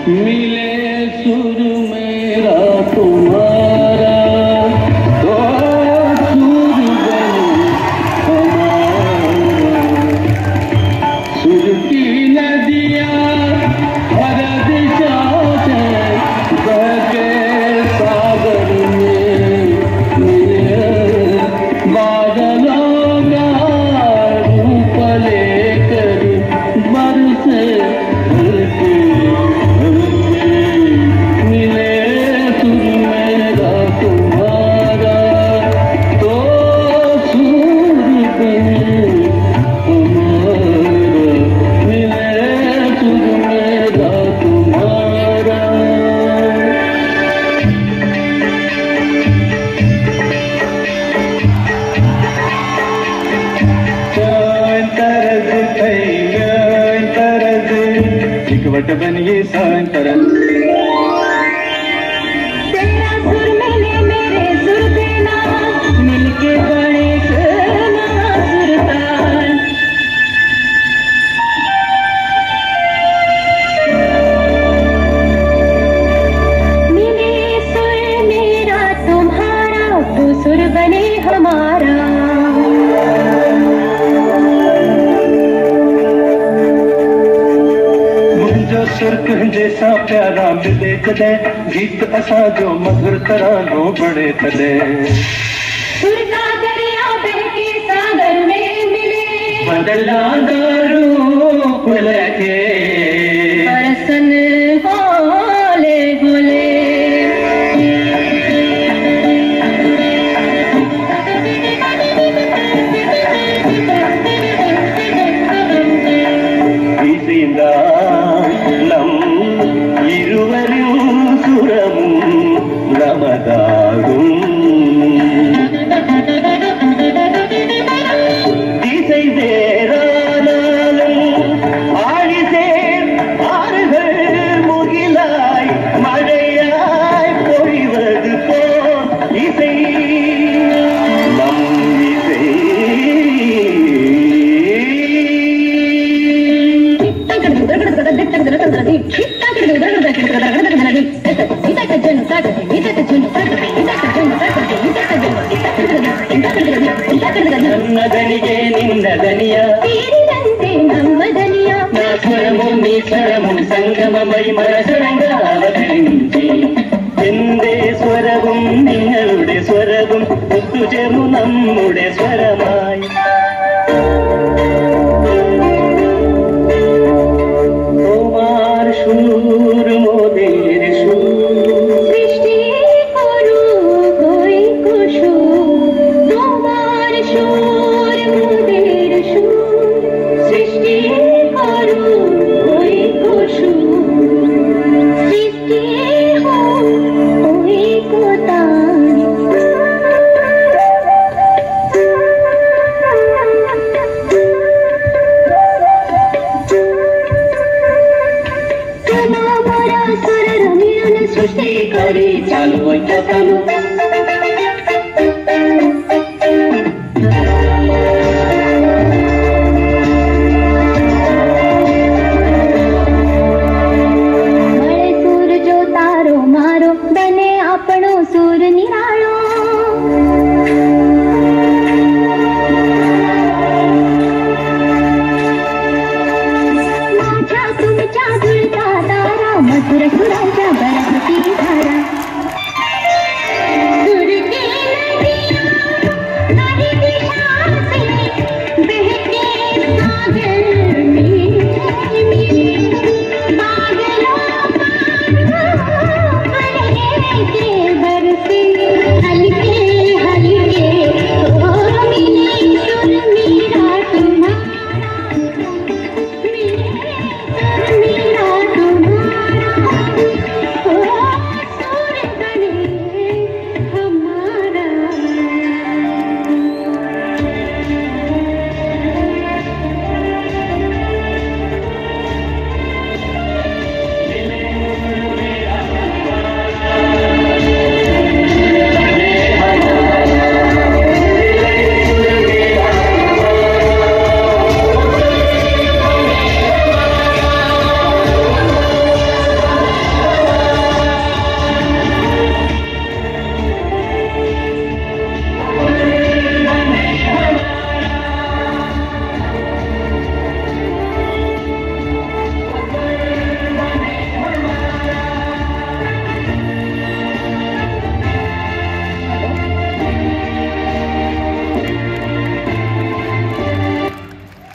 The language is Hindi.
मिले सुर मेरा तुम्हारा तो सुर बने हमारा। सुर की नदियाँ हर दिशा से बहके सागर में मिले। बादलों का रूप लेकर बरसे वट बनिए सांतरन तेरा सुर मिले मेरे सुर देना मिलके बड़े सुरतान। मिले सुर मेरा तुम्हारा तो सुर बने हमारा। सुर जैसा प्यारा मिले कदे गीत असा जो मधुर तरानो बड़े तले। सुर का दरिया बहके सागर में मिले बदला रूप लेके बरसन होले होले। സംഗമമായി മനസ്സരംഗാവതരിഞ്ചി എന്റെ സ്വരവും നിങ്ങളുടെ സ്വരവും ഒത്തുചേർന്നു നമ്മുടെ സ്വരമായി। তোমার সুর মোদের সুর সৃষ্টি করু কই কুসুর। তোমার সুর মোদের সুর সৃষ্টি করু কই কুসুর। সৃষ্টি হো কই কোতান। সৃষ্টি করে চালু